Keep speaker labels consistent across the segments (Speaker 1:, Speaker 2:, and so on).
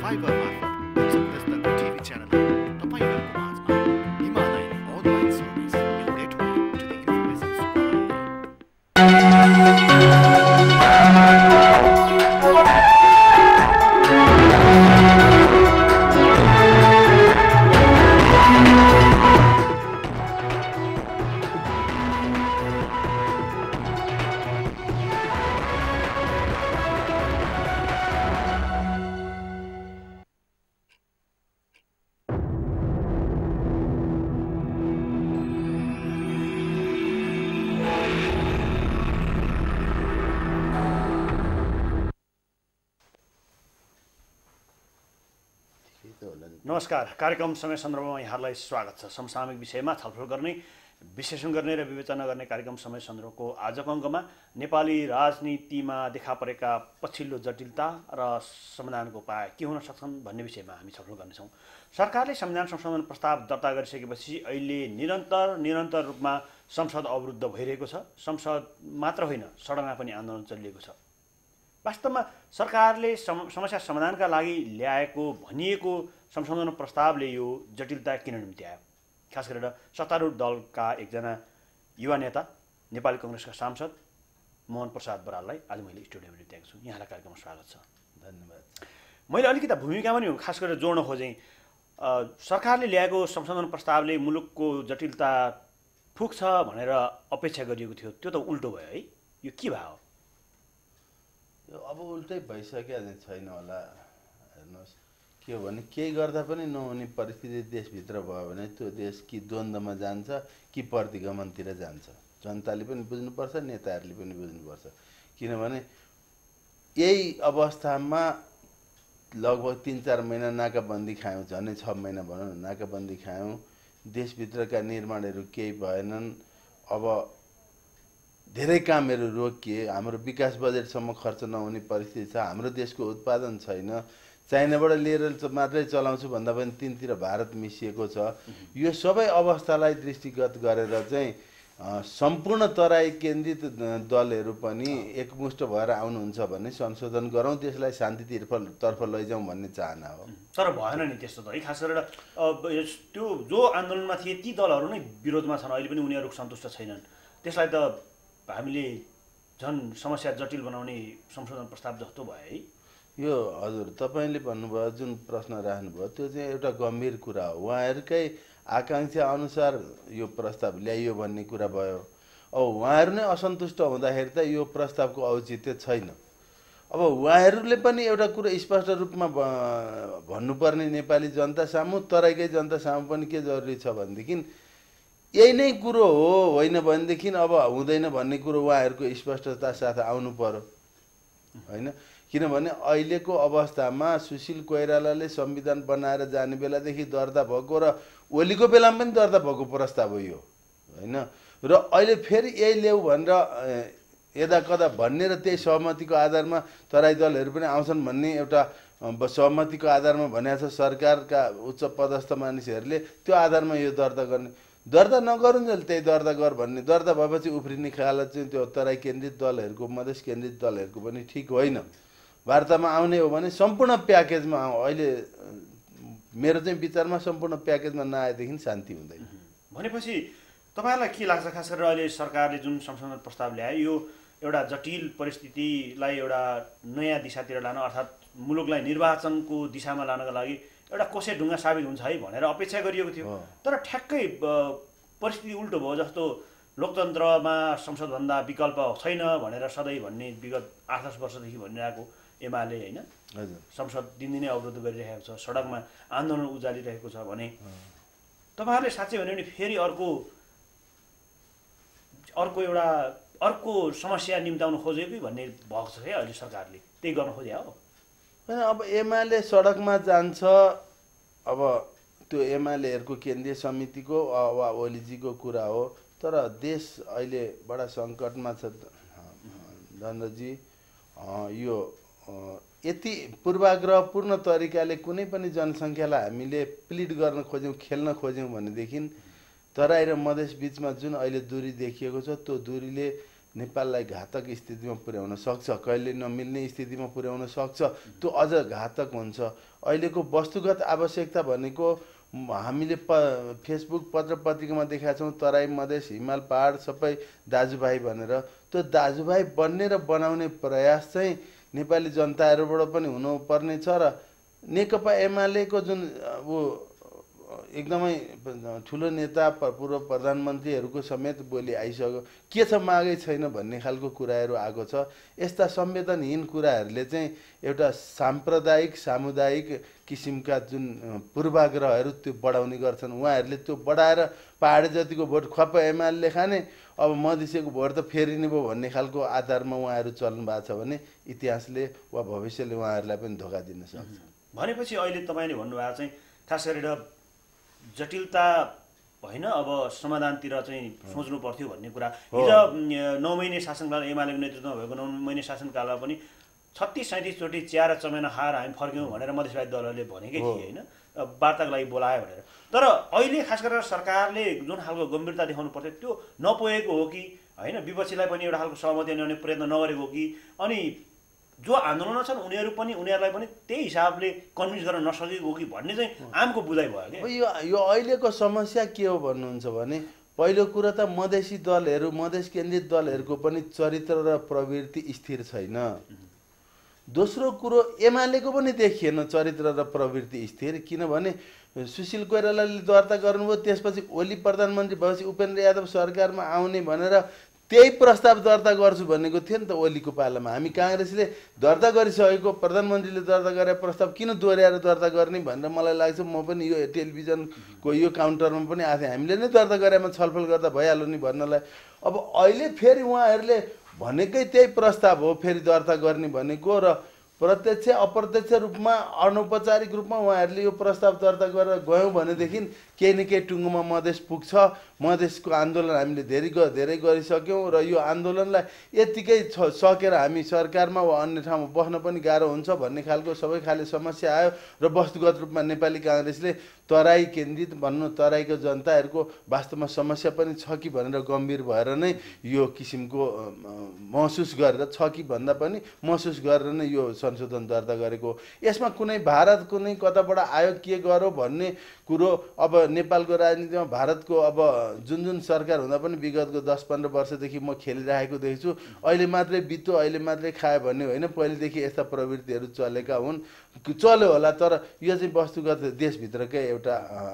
Speaker 1: Fibre मार्फत सन्देशको TV channel तपाईहरुको माझमा Himalayan online service your gateway to the information supply.
Speaker 2: नमस्कार, कार्यक्रम समय सन्दर्भमा यहाँलाई स्वागत छ। समसामयिक विषयमा छलफल गर्ने, विश्लेषण गर्ने र विवेचना गर्ने कार्यक्रम समय सन्दर्भको आजको अङ्कमा नेपाली राजनीतिमा देखा परेका पछिल्लो जटिलता र समाधानको उपाय के हुन सक्छन् भन्ने विषयमा हामी छलफल गर्नेछौँ। सरकारले संविधान संशोधन प्रस्ताव दर्ता गरिसकेपछि अहिले निरन्तर रूपमा संसद अवरुद्ध भइरहेको छ। संसद मात्र होइन, सडकमा पनि आन्दोलन चलिरहेको छ। वास्तवमा सरकारले समस्या समाधानका लागि ल्याएको भनिएको संशोधन प्रस्तावले यो जटिलता किन निम्त्यायो? खास गरेर सत्तारूढ दलका एकजना युवा नेता नेपाली कांग्रेसका सांसद मोहन प्रसाद बराललाई आज मैले स्टुडियोमा ल्याएको छु। यहाँलाई कार्यक्रममा स्वागत छ।
Speaker 3: धन्यवाद।
Speaker 2: मैले अलिकति भूमिका पनि खास गरेर जोड्न खोजेँ। सरकारले ल्याएको संशोधन प्रस्तावले मुलुकको जटिलता फुक्छ भनेर अपेक्षा गरिएको थियो, त्यो त उल्टो भयो है? यो के भयो?
Speaker 3: यो अब उल्टै भइसक्यो छैन होला। हेर्नुहोस्, के हो भने केही गर्दा पनि नहुने परिस्थिति देशभित्र भयो भने त्यो देश कि द्वन्द्वमा जान्छ कि प्रतिगमनतिर जान्छ। जनताले पनि बुझ्नुपर्छ, नेताहरूले पनि बुझ्नुपर्छ। किनभने यही अवस्थामा लगभग 3-4 महिना नाकाबन्दी खायौँ, झन्डै 6 महिना भनौँ न, नाकाबन्दी खायौँ। देशभित्रका निर्माणहरू केही भएनन्। अब धेरै कामहरू रोकिए। हाम्रो विकास बजेटसम्म खर्च नहुने परिस्थिति छ। हाम्रो देशको उत्पादन छैन। चाइनाबाट लिएर मात्रै चलाउँछु भन्दा पनि तिनतिर भारत मिसिएको छ। यो सबै अवस्थालाई दृष्टिगत गरेर चाहिँ सम्पूर्ण तराई केन्द्रित दलहरू पनि एकमुष्ट भएर आउनुहुन्छ भने संशोधन गरौँ, देशलाई शान्तितर्फ लैजाउँ भन्ने चाहना हो।
Speaker 2: तर भएन नि त्यस्तो त है। खास गरेर त्यो जो आन्दोलनमा थिए ती दलहरू नै विरोधमा छन्। अहिले पनि उनीहरू सन्तुष्ट छैनन्। त्यसलाई त हामीले झन् समस्या जटिल बनाउने संशोधन प्रस्ताव जस्तो भयो है।
Speaker 3: यो हजुर तपाईँले भन्नुभयो, जुन प्रश्न राख्नुभयो त्यो चाहिँ एउटा गम्भीर कुरा हो। उहाँहरूकै आकाङ्क्षा अनुसार यो प्रस्ताव ल्याइयो भन्ने कुरा भयो। अब उहाँहरू नै असन्तुष्ट हुँदाखेरि त यो प्रस्तावको औचित्य छैन। अब उहाँहरूले पनि एउटा कुरा स्पष्ट रूपमा भन्नुपर्ने नेपाली जनता सामु, तराईकै जनता सामु पनि के जरुरी छ भनेदेखि यही नै कुरो हो, होइन भनेदेखि अब हुँदैन भन्ने कुरो उहाँहरूको स्पष्टता साथ आउनु पर्यो होइन। किनभने अहिलेको अवस्थामा सुशील कोइरालाले संविधान बनाएर जाने बेलादेखि दर्ता भएको र ओलीको बेलामा पनि दर्ता भएको प्रस्ताव हो यो होइन। र अहिले फेरि यही ल्याऊ भनेर यदा कदा भन्ने र त्यही सहमतिको आधारमा तराई दलहरू पनि आउँछन् भन्ने एउटा सहमतिको आधारमा भनेको छ सरकारका उच्च पदस्थ मानिसहरूले। त्यो आधारमा यो दर्ता गर्ने, दर्ता नगरुन्जेल त्यही दर्ता गर भन्ने, दर्ता भएपछि उफ्रिने खालत चाहिँ त्यो तराई केन्द्रित दलहरूको, मधेस केन्द्रित दलहरूको पनि ठिक होइन। वार्तामा आउने हो भने सम्पूर्ण प्याकेजमा आऊ। अहिले मेरो चाहिँ विचारमा सम्पूर्ण प्याकेजमा नआएदेखि शान्ति हुँदैन।
Speaker 2: भनेपछि तपाईँलाई के लाग्छ, खास गरेर अहिले सरकारले जुन संशोधन प्रस्ताव ल्यायो यो एउटा जटिल परिस्थितिलाई एउटा नयाँ दिशातिर लान, अर्थात् मुलुकलाई निर्वाचनको दिशामा लानका लागि एउटा कोसे ढुङ्गा साबित हुन्छ है भनेर अपेक्षा गरिएको थियो। तर ठ्याक्कै परिस्थिति उल्टो भयो। जस्तो लोकतन्त्रमा संसदभन्दा विकल्प छैन भनेर सधैँ भन्ने विगत 8-10 वर्षदेखि भनिरहेको एमाले होइन, संसद दिनदिनै अवरुद्ध गरिरहेको छ, सडकमा आन्दोलन उजालिरहेको छ भने तपाईँहरूले साँच्चै भन्यो भने फेरि अर्को समस्या निम्ताउन खोज्यो कि भन्ने भएको छ है अहिले सरकारले? त्यही गर्न खोज्या हो
Speaker 3: होइन। अब एमाले सडकमा जान्छ, अब त्यो एमालेहरूको केन्द्रीय समितिको वा ओलीजीको कुरा हो। तर देश अहिले बडा सङ्कटमा छ दण्डजी। यो यति पूर्वाग्रहपूर्ण तरिकाले कुनै पनि जनसङ्ख्यालाई हामीले प्लिड गर्न खोज्यौँ, खेल्न खोज्यौँ भनेदेखि तराई र मधेस बिचमा जुन अहिले दूरी देखिएको छ त्यो दूरीले नेपाललाई घातक स्थितिमा पुर्याउन सक्छ, कहिले नमिल्ने स्थितिमा पुर्याउन सक्छ, त्यो अझ घातक हुन्छ। अहिलेको वस्तुगत आवश्यकता भनेको हामीले फेसबुक पत्र पत्रिकामा देखाएको छौँ तराई मधेस हिमाल पहाड सबै दाजुभाइ भनेर। त्यो दाजुभाइ बन्ने र बनाउने प्रयास चाहिँ नेपाली जनताहरूबाट पनि हुनुपर्ने छ र नेकपा एमालेको जुन एकदमै ठुलो नेता पूर्व प्रधानमन्त्रीहरूको समेत बोली आइसक्यो, के छ मागै छैन भन्ने खालको कुराहरू आएको छ। यस्ता संवेदनहीन कुराहरूले चाहिँ एउटा साम्प्रदायिक सामुदायिक किसिमका जुन पूर्वाग्रहहरू त्यो बढाउने गर्छन्। उहाँहरूले त्यो बढाएर पहाडे जतिको भोट खप्प एमाले खाने, अब मधेसीको भोट त फेरिने भयो भन्ने खालको आधारमा उहाँहरू चल्नु भएको छ भने इतिहासले वा भविष्यले उहाँहरूलाई पनि धोका दिन सक्छ।
Speaker 2: भनेपछि अहिले तपाईँले भन्नुभएको चाहिँ खास गरेर जटिलता होइन, अब समाधानतिर चाहिँ सोच्नु पर्थ्यो भन्ने कुरा। हिजो 9 महिने शासनकाल एमालेको नेतृत्वमा भएको 9 महिने शासनकालमा पनि 36-37 चोटि चिया र चमेना खाएर हामी फर्क्यौँ भनेर मधेसवादी दलहरूले भनेकै थिए होइन, वार्ताको लागि बोलायो भनेर। तर अहिले खास गरेर सरकारले जुन खालको गम्भीरता देखाउनु पर्थ्यो त्यो नपुगेको हो कि होइन, विपक्षीलाई पनि एउटा खालको सहमति ल्याउने प्रयत्न नगरेको हो कि, अनि जो आन्दोलनमा छन् उनीहरूलाई पनि त्यही हिसाबले कन्भिन्स गर्न नसकेको हो कि भन्ने चाहिँ आमको बुझाइ भयो क्या।
Speaker 3: यो अहिलेको समस्या के हो भन्नुहुन्छ भने, पहिलो कुरा त मधेसी दलहरू मधेस केन्द्रित दलहरूको पनि चरित्र र प्रवृत्ति स्थिर छैन। दोस्रो कुरो एमालेको पनि देखिएन चरित्र र प्रवृत्ति स्थिर, किनभने सुशील कोइरालाले दर्ता गर्नुभयो, त्यसपछि ओली प्रधानमन्त्री भएपछि उपेन्द्र यादव सरकारमा आउने भनेर त्यही प्रस्ताव दर्ता गर्छु भनेको थियो नि त ओलीको पालामा। हामी काङ्ग्रेसले दर्ता गरिसकेको प्रधानमन्त्रीले दर्ता गरे प्रस्ताव किन दोहोऱ्याएर दर्ता गर्ने भनेर मलाई लाग्छ। म पनि यो टेलिभिजनको यो काउन्टरमा पनि आएको थिएँ, हामीले नै दर्ता गरेमा छलफल गर्दा भइहाल्यो नि भन्नलाई। अब अहिले फेरि उहाँहरूले भनेकै त्यही प्रस्ताव हो फेरि दर्ता गर्ने भनेको, र प्रत्यक्ष अप्रत्यक्ष रूपमा अनौपचारिक रूपमा उहाँहरूले यो प्रस्ताव दर्ता गरेर गयौँ भनेदेखि केही न केही टुङ्गोमा मधेस पुग्छ। मधेसको आन्दोलन हामीले धेरै गरिसक्यौँ र यो आन्दोलनलाई यत्तिकै सकेर हामी सरकारमा वा अन्य ठाउँमा बस्न पनि गाह्रो हुन्छ भन्ने खालको सबै खाले समस्या आयो। र वस्तुगत रूपमा नेपाली काङ्ग्रेसले तराई केन्द्रित भन्नु तराईको जनताहरूको वास्तवमा समस्या पनि छ कि भनेर गम्भीर भएर नै यो किसिमको महसुस गरेर छ कि भन्दा पनि महसुस गरेर नै यो संशोधन दर्ता गरेको। यसमा कुनै भारत कुनै कताबाट आयो के गर्यो भन्ने कुरो अब नेपालको राजनीतिमा भारतको अब जुन सरकार हुँदा पनि विगतको 10-15 वर्षदेखि म खेलिरहेको देख्छु। अहिले मात्रै बित्यो अहिले मात्रै खायो भन्ने होइन, पहिलेदेखि यस्ता प्रवृत्तिहरू चलेका हुन्, चल्यो होला। तर यो चाहिँ वस्तुगत देशभित्रकै एउटा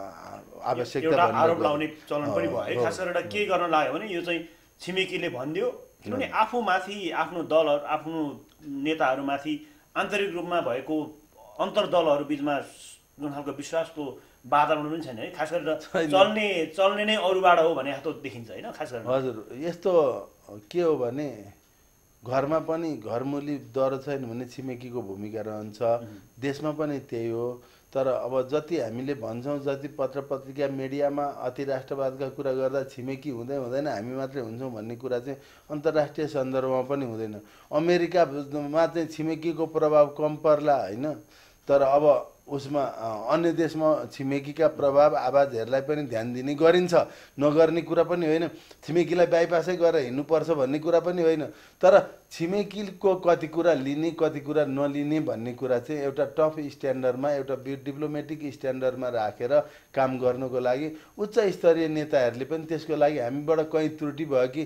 Speaker 3: आवश्यकता
Speaker 2: आरोप लाउने चलन पनि भयो। खास गरेर के गर्न लाग्यो भने यो चाहिँ छिमेकीले भनिदियो, किनभने आफूमाथि आफ्नो दलहरू आफ्नो नेताहरूमाथि आन्तरिक रूपमा भएको अन्तर्दलहरू बिचमा जुन खालको विश्वासको वातावरण पनि छैन है। खास गरेर चल्ने नै अरूबाट हो भने जस्तो देखिन्छ होइन। खास गरेर
Speaker 3: हजुर यस्तो के हो भने घरमा पनि घरमुली डर छैन भने छिमेकीको भूमिका रहन्छ, देशमा पनि त्यही हो। तर अब जति हामीले भन्छौँ जति पत्र पत्रिका मिडियामा अति राष्ट्रवादका कुरा गर्दा छिमेकी हुँदैन हामी मात्रै हुन्छौँ भन्ने कुरा चाहिँ अन्तर्राष्ट्रिय सन्दर्भमा पनि हुँदैन। अमेरिकामा चाहिँ छिमेकीको प्रभाव कम पर्ला होइन, तर अब उसमा अन्य देशमा छिमेकीका प्रभाव आवाजहरूलाई पनि ध्यान दिने गरिन्छ, नगर्ने कुरा पनि होइन। छिमेकीलाई बाइपासै गरेर हिँड्नुपर्छ भन्ने कुरा पनि होइन, तर छिमेकीको कति कुरा लिने कति कुरा नलिने भन्ने कुरा चाहिँ एउटा टफ स्ट्यान्डर्डमा एउटा डिप्लोमेटिक स्ट्यान्डर्डमा राखेर काम गर्नुको लागि उच्च स्तरीय नेताहरूले पनि त्यसको लागि हामीबाट कहीँ त्रुटि भयो कि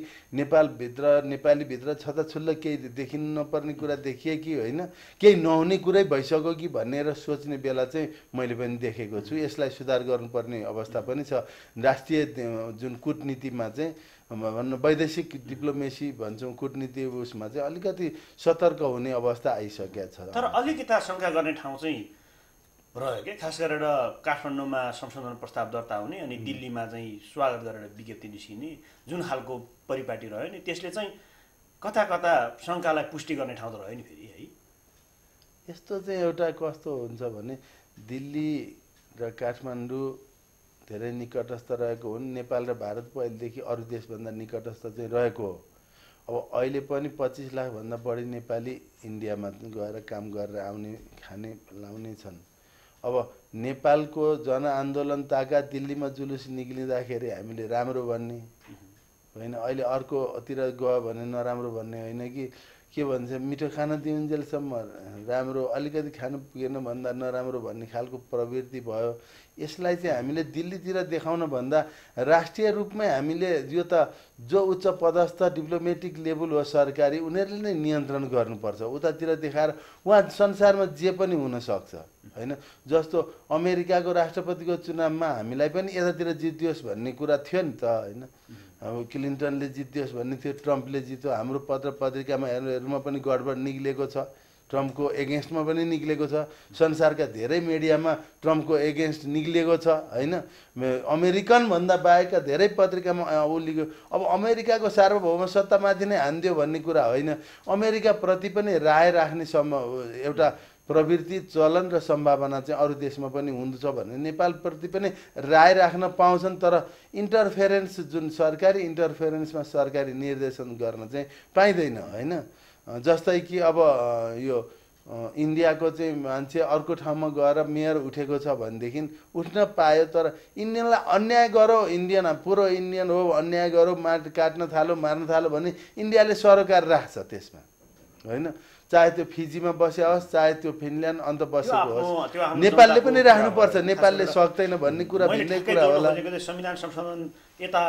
Speaker 3: नेपालीभित्र छताछुल्ल केही देखिनु नपर्ने कुरा देखिए कि होइन केही नहुने कुरै भइसक्यो कि भनेर सोच्ने बेला चाहिँ मैले पनि देखेको छु। यसलाई सुधार गर्नुपर्ने अवस्था पनि छ। राष्ट्रिय जुन कूटनीतिमा चाहिँ भन्नु वैदेशिक डिप्लोमेसी भन्छौँ कूटनीति उसमा चाहिँ अलिकति सतर्क हुने अवस्था आइसकेको छ।
Speaker 2: तर अलिकता शङ्का गर्ने ठाउँ चाहिँ रह्यो क्या, खास गरेर काठमाडौँमा संशोधन प्रस्ताव दर्ता हुने अनि दिल्लीमा चाहिँ स्वागत गरेर विज्ञप्ति निस्किने जुन खालको परिपाटी रह्यो नि त्यसले चाहिँ कता कता शङ्कालाई पुष्टि गर्ने ठाउँ त रह्यो नि फेरि है।
Speaker 3: यस्तो चाहिँ एउटा कस्तो हुन्छ भने दिल्ली र काठमाडौँ धेरै निकटस्थ रहेको हुन्। नेपाल र भारत पहिलेदेखि अरू देशभन्दा निकटस्थ चाहिँ रहेको हो। अब अहिले पनि 25 लाखभन्दा बढी नेपाली इन्डियामा गएर काम गरेर आउने खाने लाउने छन्। अब नेपालको जनआन्दोलन ताका दिल्लीमा जुलुस निक्लिँदाखेरि हामीले राम्रो भन्ने होइन अहिले अर्कोतिर गयो भने नराम्रो भन्ने होइन कि के भन्छ मिठो खाना दिउन्जेलसम्म राम्रो अलिकति खानु पुगेन भन्दा नराम्रो भन्ने खालको प्रवृत्ति भयो। यसलाई चाहिँ हामीले दिल्लीतिर देखाउन भन्दा राष्ट्रिय रूपमै हामीले यो त जो उच्च पदस्थ डिप्लोमेटिक लेभल हो सरकारी उनीहरूले नै नियन्त्रण गर्नुपर्छ। उतातिर देखाएर उहाँ संसारमा जे पनि हुनसक्छ होइन। जस्तो अमेरिकाको राष्ट्रपतिको चुनावमा हामीलाई पनि यतातिर जितियोस् भन्ने कुरा थियो नि त होइन। अब क्लिन्टनले जितियोस् भन्ने थियो, ट्रम्पले जित्यो। हाम्रो पत्र पत्रिकामा हेर्नुमा पनि गडबड निक्लेको छ, ट्रम्पको एगेन्स्टमा पनि निक्लेको छ, संसारका धेरै मिडियामा ट्रम्पको एगेन्स्ट निक्लेको छ होइन। अमेरिकन भन्दा बाहेकका धेरै पत्रिकामा उल्लेख्यो। अब अमेरिकाको सार्वभौम सत्तामाथि नै हान्दियो भन्ने कुरा होइन, अमेरिकाप्रति पनि राय राख्ने एउटा प्रवृत्ति चलन र सम्भावना चाहिँ अरू देशमा पनि हुन्छ भने नेपालप्रति पनि राय राख्न पाउँछन्। तर इन्टरफेरेन्स जुन सरकारी इन्टरफेरेन्समा सरकारी निर्देशन गर्न चाहिँ पाइँदैन होइन। जस्तै कि अब यो इन्डियाको चाहिँ मान्छे अर्को ठाउँमा गएर मेयर उठेको छ भनेदेखि उठ्न पायो, तर इन्डियनलाई अन्याय गरौँ, इन्डियन पुरो इन्डियन हो अन्याय गरौँ, काट्न थालो मार्न थालो भने इन्डियाले सरोकार राख्छ त्यसमा होइन। चाहे त्यो फिजीमा बस्या होस्, चाहे त्यो फिनल्यान्ड अन्त बसेको होस्, नेपालले पनि राख्नुपर्छ। नेपालले सक्दैन भन्ने कुरा भिन्नै कुरा होला।
Speaker 2: संविधान संशोधन यता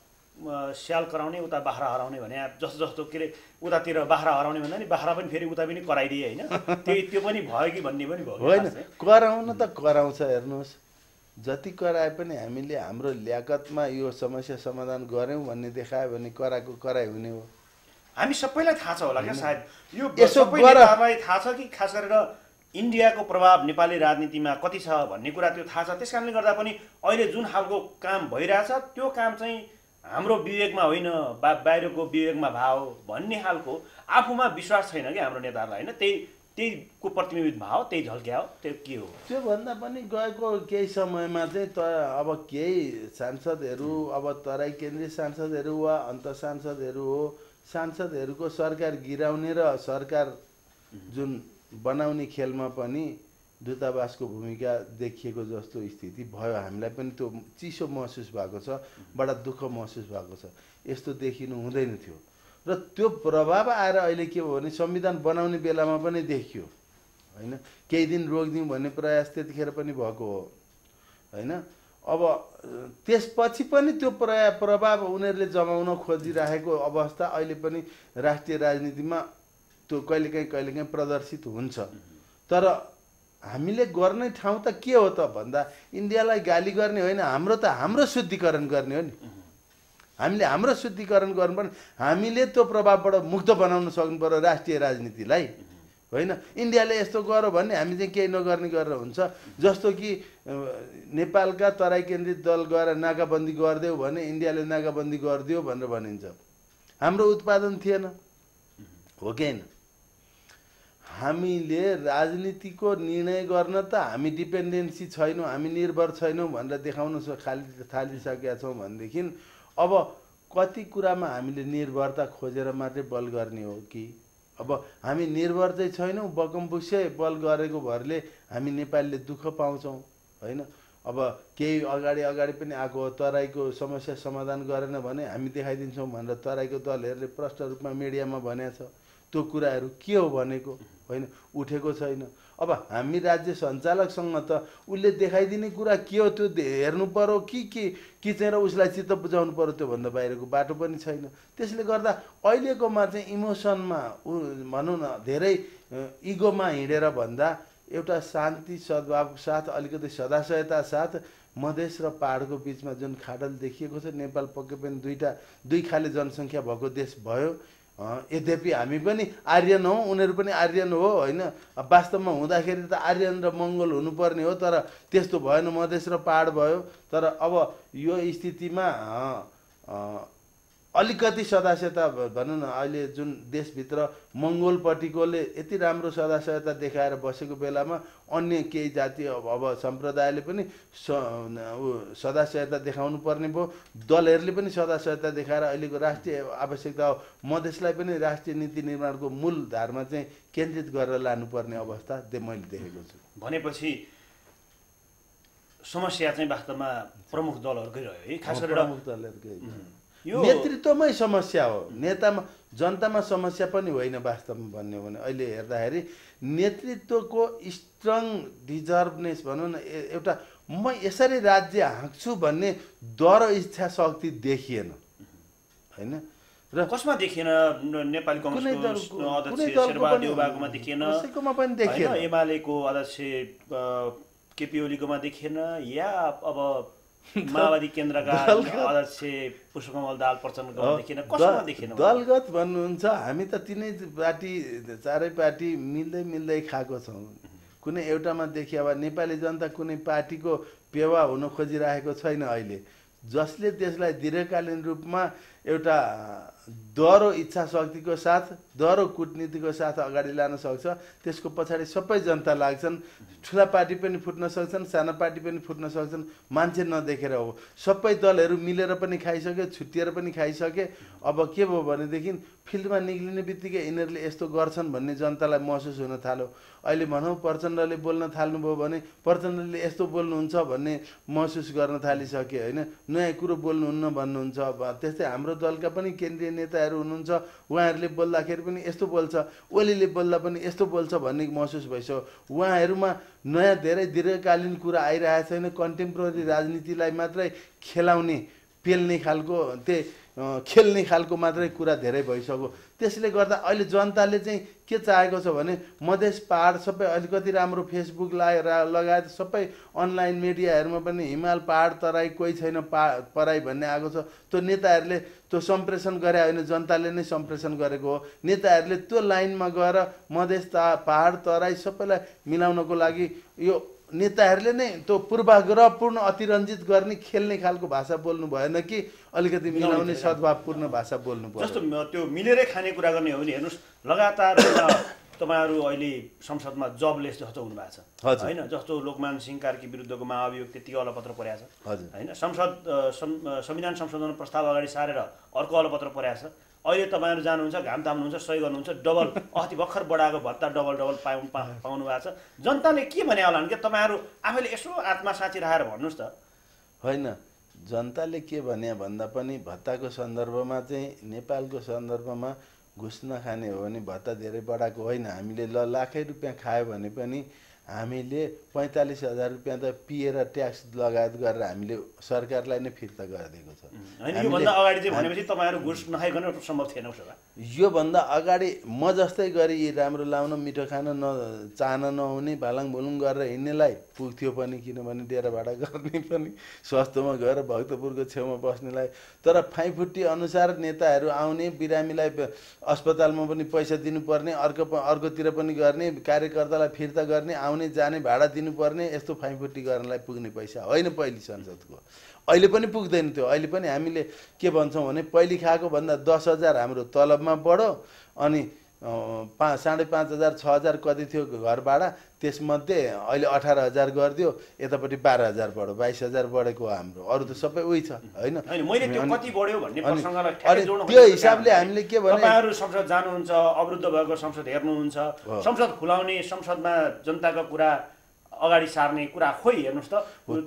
Speaker 2: स्याल कराउने उता बाख्रा हराउने भने जस्तो जस्तो के अरे उतातिर बाख्रा हराउने भन्दा नि बाख्रा पनि फेरि उता पनि कराइदिए होइन। त्यो पनि भयो कि भन्ने पनि भयो
Speaker 3: होइन। कराउन त कराउँछ हेर्नुहोस्, जति कराए पनि हामीले हाम्रो ल्याकतमा यो समस्या समाधान गऱ्यौँ भन्ने देखायो भने कराएको कराइ हुने हो।
Speaker 2: हामी सबैलाई थाहा छ होला क्या सायद यो सबैलाई थाहा छ कि खास गरेर इन्डियाको प्रभाव नेपाली राजनीतिमा कति छ भन्ने कुरा त्यो थाहा छ। त्यस कारणले गर्दा पनि अहिले जुन खालको काम भइरहेछ त्यो काम चाहिँ हाम्रो विवेकमा होइन बाहिरको विवेकमा भाव भन्ने खालको आफूमा विश्वास छैन कि हाम्रो नेताहरूलाई होइन। त्यहीको प्रतिबिम्बित भाव त्यही झल्क्यायो त्यो के हो।
Speaker 3: त्योभन्दा पनि गएको केही समयमा चाहिँ अब केही सांसदहरू अब तराई केन्द्रीय सांसदहरू वा अन्त सांसदहरू हो, सांसदहरूको सरकार गिराउने र सरकार जुन बनाउने खेलमा पनि दूतावासको भूमिका देखिएको जस्तो स्थिति भयो। हामीलाई पनि त्यो चिसो महसुस भएको छ, बडा दुःख महसुस भएको छ। यस्तो देखिनु हुँदैन थियो र त्यो प्रभाव आएर अहिले के भयो भने संविधान बनाउने बेलामा पनि देखियो होइन। केही दिन रोकिदिउँ भन्ने प्रयास त्यतिखेर पनि भएको हो होइन। अब त्यसपछि पनि त्यो प्रभाव उनीहरूले जमाउन खोजिरहेको अवस्था अहिले पनि राष्ट्रिय राजनीतिमा त्यो कहिलेकाहीँ प्रदर्शित हुन्छ। तर हामीले गर्ने ठाउँ त के हो त भन्दा इन्डियालाई गाली गर्ने होइन, हाम्रो शुद्धिकरण गर्ने हो नि। हामीले हाम्रो शुद्धिकरण गर्नु पर्ने, हामीले त्यो प्रभावबाट मुक्त बनाउन सक्नु पर्यो राष्ट्रिय राजनीतिलाई होइन। इन्डियाले यस्तो गर्यो भने हामी चाहिँ केही नगर्ने गरेर हुन्छ। जस्तो कि नेपालका तराई केन्द्रित दल गएर नाकाबन्दी गरिदियो भने इन्डियाले नाकाबन्दी गरिदियो भनेर भनिन्छ। हाम्रो उत्पादन थिएन हो कि होइन। हामीले राजनीतिको निर्णय गर्न त हामी डिपेन्डेन्सी छैनौँ, हामी निर्भर छैनौँ भनेर देखाउन थालिसकेका छौँ भनेदेखि अब कति कुरामा हामीले निर्भरता खोजेर मात्रै बल गर्ने हो कि अब हामी निर्भर चाहिँ छैनौँ, बकमबुसे बल गरेको भरले हामी नेपालीले दुःख पाउँछौँ होइन। अब केही अगाडि पनि आएको हो, तराईको समस्या समाधान गरेन भने हामी देखाइदिन्छौँ भनेर तराईको दलहरूले प्रष्ट रूपमा मिडियामा भनेको छ। त्यो कुराहरू के हो भनेको होइन, उठेको छैन। अब हामी राज्य सञ्चालकसँग त उसले देखाइदिने कुरा के हो त्यो हेर्नु पर्यो कि चाहिँ र उसलाई चित्त बुझाउनु पर्यो, त्योभन्दा बाहिरको बाटो पनि छैन। त्यसले गर्दा अहिलेकोमा चाहिँ इमोसनमा भनौँ न धेरै इगोमा हिँडेर भन्दा एउटा शान्ति सद्भावको साथ अलिकति सदाशयता साथ मधेस र पहाडको बिचमा जुन खाडल देखिएको छ। नेपाल पक्कै पनि दुई खाले जनसङ्ख्या भएको देश भयो। यद्यपि हामी पनि आर्यन हौँ, उनीहरू पनि आर्यन हो होइन। वास्तवमा हुँदाखेरि त आर्यन र मङ्गोल हुनुपर्ने हो, तर त्यस्तो भएन, मधेस र पहाड भयो। तर अब यो स्थितिमा अलिकति सदाशयता भनौँ न, अहिले जुन देशभित्र मङ्गोलपट्टिकोले यति राम्रो सदाशयता देखाएर बसेको बेलामा अन्य केही जाति अब सम्प्रदायले पनि सदाशयता देखाउनु पर्ने भयो। दलहरूले पनि सदाशयता देखाएर अहिलेको राष्ट्रिय आवश्यकता हो मधेसलाई पनि राष्ट्रिय नीति निर्माणको मूल धारमा चाहिँ केन्द्रित गरेर लानुपर्ने अवस्था मैले देखेको छु।
Speaker 2: भनेपछि समस्या चाहिँ वास्तवमा प्रमुख दलहरूकै रह्यो है, खास गरेर
Speaker 3: प्रमुख दलहरूकै। नेतृत्वमै समस्या हो, नेतामा जनतामा समस्या पनि होइन वास्तवमा भन्ने हो भने। अहिले हेर्दाखेरि नेतृत्वको स्ट्रङ डिजर्भनेस भनौँ न, एउटा म यसरी राज्य हाँक्छु भन्ने दर इच्छा शक्ति देखिएन होइन। र
Speaker 2: कसमा देखिएन? नेपाली कङ्ग्रेसको अध्यक्ष शेरबहादुर देउवाकोमा देखिएन,
Speaker 3: कसैकोमा पनि देखिएन,
Speaker 2: एमालेको अध्यक्ष केपी ओलीकोमा देखिएन, या अब माओवादी केन्द्रका अध्यक्ष पुष्पकमल दाहाल प्रचण्डकोमा देखिएन, कसमा देखिएन?
Speaker 3: दलगत भन्नुहुन्छ, हामी त तिनै पार्टी चारै पार्टी मिल्दै खाएको छौँ। कुनै एउटामा देखिए अब नेपाली जनता कुनै पार्टीको पेवा हुन खोजिरहेको छैन अहिले, जसले त्यसलाई दीर्घकालीन रूपमा एउटा दह्रो इच्छा शक्तिको साथ, दह्रो कूटनीतिको साथ अगाडि लान सक्छ। त्यसको पछाडि सबै जनता लाग्छन्। ठुला पार्टी पनि फुट्न सक्छन्, साना पार्टी पनि फुट्न सक्छन्, मान्छे नदेखेर हो। सबै दलहरू मिलेर पनि खाइसके, छुट्टिएर पनि खाइसके। अब के भयो भनेदेखि फिल्डमा निक्लिने बित्तिकै यिनीहरूले यस्तो गर्छन् भन्ने जनतालाई महसुस हुन थाल्यो। अहिले भनौँ प्रचण्डले बोल्न थाल्नुभयो भने प्रचण्डले यस्तो बोल्नुहुन्छ भन्ने महसुस गर्न थालिसके होइन, नयाँ कुरो बोल्नुहुन्न भन्नुहुन्छ। त्यस्तै हाम्रो दलका पनि केन्द्रीय नेताहरू हुनुहुन्छ, उहाँहरूले बोल्दाखेरि पनि यस्तो बोल्छ, ओलीले बोल्दा पनि यस्तो बोल्छ भन्ने महसुस भइसक्यो। उहाँहरूमा नयाँ धेरै दीर्घकालीन कुरा आइरहेको छैन, कन्टेम्पोरेरी राजनीतिलाई मात्रै खेलाउने पेल्ने खालको खेल्ने खालको मात्रै कुरा धेरै भइसक्यो। त्यसले गर्दा अहिले जनताले चाहिँ के चाहेको छ भने मधेस पहाड सबै अलिकति राम्रो फेसबुक लगायत सबै अनलाइन मिडियाहरूमा पनि हिमाल पहाड तराई कोही छैन पराई भन्ने आएको छ। त्यो नेताहरूले त्यो सम्प्रेषण गरे होइन, जनताले नै सम्प्रेषण गरेको हो। नेताहरूले त्यो लाइनमा गएर मधेस पहाड तराई सबैलाई मिलाउनको लागि यो नेताहरूले नै त्यो पूर्वाग्रहपूर्ण अतिरञ्जित गर्ने खेल्ने खालको भाषा बोल्नु भएन कि अलिकति मिलाउने सद्भावपूर्ण भाषा बोल्नु पर्यो।
Speaker 2: जस्तो त्यो मिलेरै खाने कुरा गर्ने हो भने हेर्नुहोस्, लगातार तपाईँहरू अहिले संसदमा जबलेस जस्तो हुनुभएको छ होइन। जस्तो लोकमान सिंह कार्की विरुद्धको महाअभियोग त्यतिकै अलपत्र परेको छ होइन। संविधान संशोधन प्रस्ताव अगाडि सारेर अर्को अलपत्र परेको छ। अहिले तपाईँहरू जानुहुन्छ, घाम ताप्नुहुन्छ, सही गर्नुहुन्छ, डबल अस्ति भर्खर बढाएको भत्ता डबल पाउनु भएको छ। जनताले के भने होला कि तपाईँहरू आफैले यसो आत्मा साँची राखेर भन्नुहोस् त।
Speaker 3: होइन, जनताले के भने भन्दा पनि भत्ताको सन्दर्भमा चाहिँ नेपालको सन्दर्भमा घुस नखाने हो भने भत्ता धेरै बढाएको होइन। हामीले लाखै रुपियाँ खायो भने पनि हामीले 45,000 रुपियाँ त पिएर ट्याक्स लगायत गरेर हामीले सरकारलाई नै फिर्ता गरिदिएको छ।
Speaker 2: योभन्दा अगाडि चाहिँ भनेपछि तपाईँहरू घुस नखाइकन सम्भव थिएन उसो।
Speaker 3: योभन्दा अगाडि म जस्तै गरी राम्रो लाउन मिठो खान चाहना नहुने भालाङ भुलुङ गरेर हिँड्नेलाई पुग्थ्यो पनि, किनभने डेरा भाडा गर्ने पनि सस्तोमा गएर भक्तपुरको छेउमा बस्नेलाई। तर फाइफुट्टी अनुसार नेताहरू आउने, बिरामीलाई अस्पतालमा पनि पैसा दिनुपर्ने, अर्कोतिर पनि गर्ने, कार्यकर्तालाई फिर्ता गर्ने, आउने जाने भाडा दिनुपर्ने, यस्तो फाइफुट्टी गर्नलाई पुग्ने पैसा होइन पहिले संसदको। अहिले पनि पुग्दैन थियो। अहिले पनि हामीले के भन्छौँ भने पहिले खाएको भन्दा 10,000 हाम्रो तलबमा बढो, अनि 5,500 6,000 कति थियो घर भाडा, त्यसमध्ये अहिले 18,000 गरिदियो, यतापट्टि 12,000 बढो, 22,000 बढेको हाम्रो। अरू त सबै उही छ होइन। त्यो हिसाबले हामीले के भने
Speaker 2: तपाईँहरू संसद जानुहुन्छ, अवरुद्ध भएको संसद हेर्नुहुन्छ, संसद खुलाउने, संसदमा जनताको कुरा अगाडि सार्ने कुरा खोइ हेर्नुहोस् त।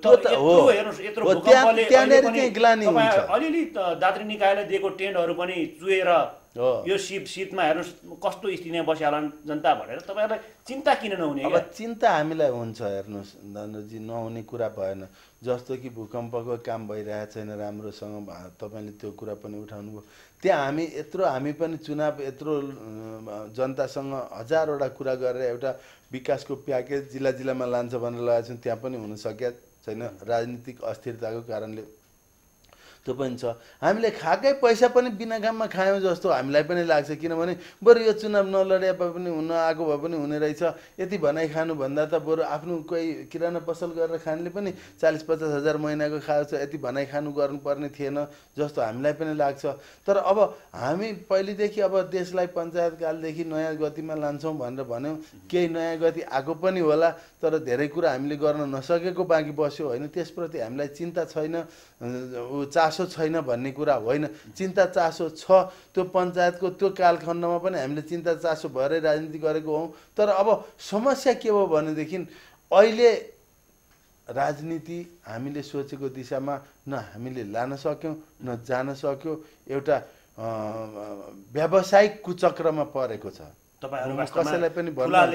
Speaker 2: अलिअलि दात्री निकायले दिएको टेन्टहरू पनि चुहेर यो शीतमा हेर्नुहोस् कस्तो स्थितिमा बस्या होला जनता भनेर तपाईँहरूलाई चिन्ता किन नहुने?
Speaker 3: अब चिन्ता हामीलाई हुन्छ हेर्नुहोस् दण्डजी, नहुने कुरा भएन। जस्तो कि भूकम्पको काम भइरहेको छैन राम्रोसँग, तपाईँले त्यो कुरा पनि उठाउनु भयो। त्यहाँ हामी पनि चुनाव यत्रो जनतासँग हजारवटा कुरा गरेर एउटा विकासको प्याकेज जिल्लामा लान्छ भनेर लगाएको छौँ, त्यहाँ पनि हुन सकेको छैन राजनीतिक अस्थिरताको कारणले। त्यो पनि छ। हामीले खाएकै पैसा पनि बिना काममा खायौँ जस्तो हामीलाई पनि लाग्छ, किनभने बरु यो चुनाव नलडे पनि हुन आएको भए पनि हुने रहेछ। यति भनाइ खानुभन्दा त बरु आफ्नो कोही किराना पसल गरेर खानेले पनि 40-50 हजार महिनाको खाएको छ, यति भनाइ खानु गर्नुपर्ने थिएन जस्तो हामीलाई पनि लाग्छ। तर अब हामी पहिलेदेखि अब देशलाई पञ्चायतकालदेखि नयाँ गतिमा लान्छौँ भनेर भन्यौँ, केही नयाँ गति आएको पनि होला, तर धेरै कुरा हामीले गर्न नसकेको बाँकी बस्यो होइन। त्यसप्रति हामीलाई चिन्ता छैन, चासो छैन भन्ने कुरा होइन। चिन्ता चासो छ। त्यो पञ्चायतको त्यो कालखण्डमा पनि हामीले चिन्ता चासो भएरै राजनीति गरेको हौँ। तर अब समस्या के हो भनेदेखि अहिले राजनीति हामीले सोचेको दिशामा न हामीले लान सक्यौँ न जान सक्यो, एउटा व्यावसायिक कुचक्रमा परेको छ। कसैलाई पनि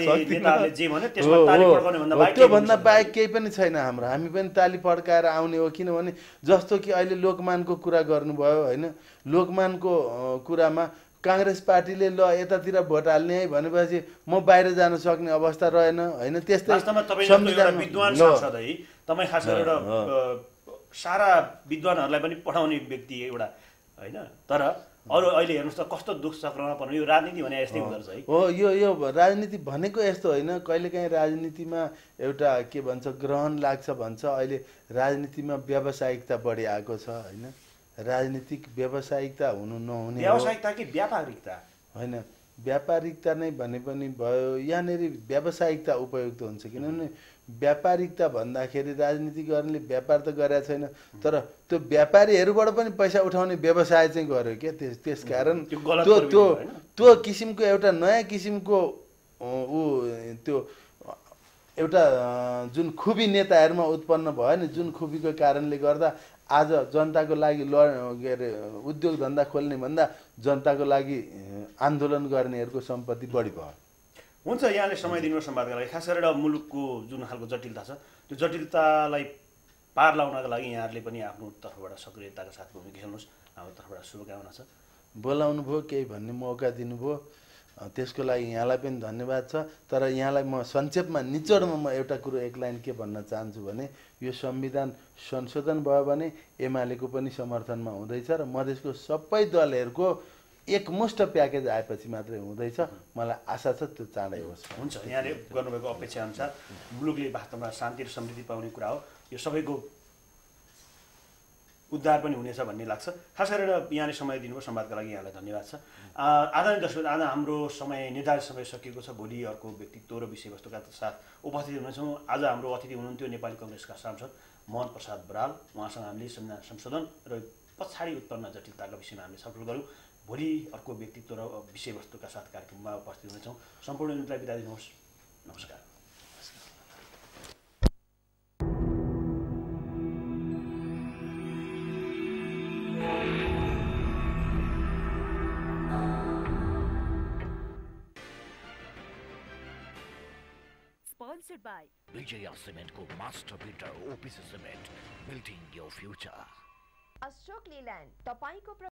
Speaker 3: त्योभन्दा बाहेक केही पनि छैन हाम्रो। हामी पनि ताली पड्काएर आउने हो, किनभने जस्तो कि अहिले लोकमानको कुरा गर्नुभयो होइन, लोकमानको कुरामा काङ्ग्रेस पार्टीले ल यतातिर भोट हाल्ने है भनेपछि म बाहिर जान सक्ने अवस्था रहेन होइन। त्यस्तै
Speaker 2: विद्वान सांसद है तपाईँ, खास गरेर एउटा सारा विद्वानहरूलाई पनि पठाउने व्यक्ति एउटा होइन, तर अरू अहिले हेर्नुहोस् त कस्तो दुःख चक्रमा पर्नु। यो राजनीति भने यस्तै हुँदो रहेछ है।
Speaker 3: हो, यो राजनीति भनेको यस्तो होइन। कहिलेकाहीँ राजनीतिमा एउटा के भन्छ ग्रहण लाग्छ भन्छ। अहिले राजनीतिमा व्यावसायिकता बढी आएको छ होइन। राजनीतिक व्यावसायिकता हुनु नहुने,
Speaker 2: व्यावसायिकता कि व्यापारिकता
Speaker 3: होइन, व्यापारिकता नै भने पनि भयो। यहाँनिर व्यावसायिकता उपयुक्त हुन्छ, किनभने व्यापारिकता भन्दाखेरि राजनीति गर्नेले व्यापार त गरेका छैन, तर त्यो व्यापारीहरूबाट पनि पैसा उठाउने व्यवसाय चाहिँ गर्यो क्या। त्यसकारण त्यो किसिमको एउटा नयाँ किसिमको त्यो एउटा जुन खुबी नेताहरूमा उत्पन्न भयो नि, जुन खुबीको कारणले गर्दा आज जनताको लागि के अरे उद्योग धन्दा खोल्ने भन्दा जनताको लागि आन्दोलन गर्नेहरूको सम्पत्ति बढी भयो।
Speaker 2: हुन्छ, यहाँले समय दिनु संवादका लागि। खास गरेर मुलुकको जुन खालको जटिलता छ त्यो जटिलतालाई पार लाउनका लागि यहाँहरूले पनि आफ्नो तर्फबाट सक्रियताका साथ भूमिका खेल्नुहोस्। हाम्रो तर्फबाट शुभकामना छ।
Speaker 3: बोलाउनु भयो, केही भन्ने मौका दिनुभयो, त्यसको लागि यहाँलाई पनि धन्यवाद छ। तर यहाँलाई म संक्षेपमा निचोडमा म एउटा कुरो एक लाइन के भन्न चाहन्छु भने, यो संविधान संशोधन भयो भने एमालेको पनि समर्थनमा हुँदैछ र मधेसको सबै दलहरूको एकमुष्ट प्याकेज आएपछि मात्रै हुँदैछ। मलाई आशा छ त्यो चाँडै होस्।
Speaker 2: हुन्छ, यहाँले गर्नुभएको अपेक्षा अनुसार मुलुकले वास्तवमा शान्ति र समृद्धि पाउने कुरा हो। यो सबैको उद्धार पनि हुनेछ भन्ने लाग्छ। खास गरेर यहाँले समय दिनुभयो संवादका लागि यहाँलाई धन्यवाद छ। आदरणीय दर्शक, आज हाम्रो समय निर्धारित समय सकिएको छ। भोलि अर्को व्यक्तित्व र विषयवस्तुका साथ उपस्थित हुनेछौँ। आज हाम्रो अतिथि हुनुहुन्थ्यो नेपाली कङ्ग्रेसका सांसद मोहन प्रसाद बराल। उहाँसँग हामीले संविधान संशोधन र पछाडि उत्पन्न जटिलताका विषयमा हामीले छलफल गऱ्यौँ। भोलि अर्को व्यक्तित्व र विषयवस्तुका साथ कार्यक्रममा उपस्थित हुनेछौँ। सम्पूर्ण युनिटलाई बिदा दिनुहोस्। नमस्कार।
Speaker 4: Sponsored by
Speaker 1: Vijaya Cement को master builder OPC Cement, building your future.
Speaker 4: Ashok Leland, तपाईको